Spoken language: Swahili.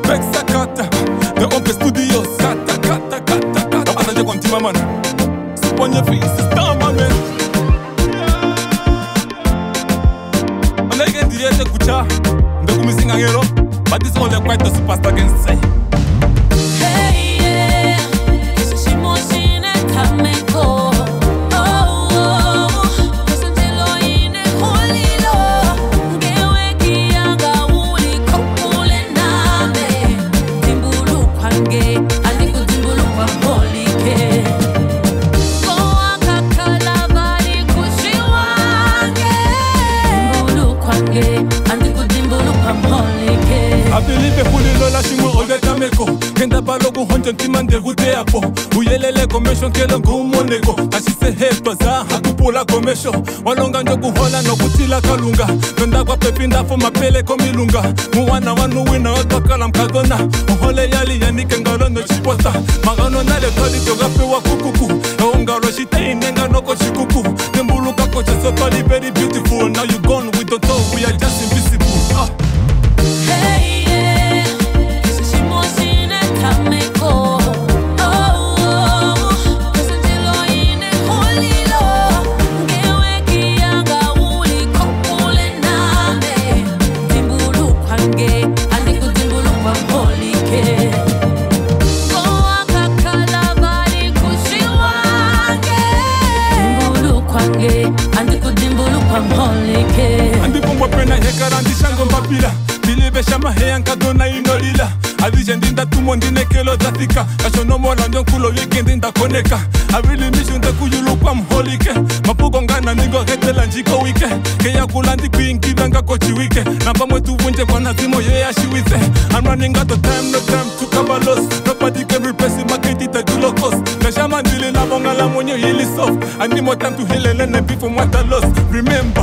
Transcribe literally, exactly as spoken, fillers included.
Vexakata, the Ompe Studios, kata kata kata kata. Apa saja konti mama na. Supernyofi system man. Malaiga ndiye te kucha, ndo kumisinga ngero, but this only quite the superstar can say. Hey yeah, kisa shimo shine tameko. I believe hulilo la shimo olde tameko. Kenda balogu honjon timande hute apo. Uyelele commission kelo ngumoneko. Ashise heto za hakupula commission. Walonga njogu hola no kutila kalunga. Nonda kwa pepinda fo mapele komilunga. Muwana wanu wina otokala mkagona. Ohole yali yanike ngalono chipota. Magano nale toli togape wa kukuku. Ongaro shite inenga noko shikuku. Nembuluka kocha so toli very beautiful. Now you gone with the toe, we are just invisible. Ah. Hey yeah, kisa shimo shine tameko. Oh oh, kisa jilo ine hulilo. Ngewe kiyanga uli kopule name. Timbulu pange, andiku timbulu pamolike. Goa kakala bali kushiwange. Timbulu kwange, andiku timbulu pamolike. Andiku mwapena hekarandi shango mbapila. Bilibe shama heyanka dona inolila. Adije ndinda tumo ndine kelo zatika. Kasho no mola njon kulo weekend ndinda koneka. I really miss you nda kuyulu kwa mholike. Mapugo ngana nigo hetela njiko wike. Keya kulandi kuingiba nga kochi wike. Namba mwetu vunje kwa nazimo ye ya shiwise. I'm running out of time, no time to cover loss. Nobody can replace it, market it at low cost. Kashama ndili na bonga la monyo hili soft. I need more time to heal and learn and be from what I lost. Remember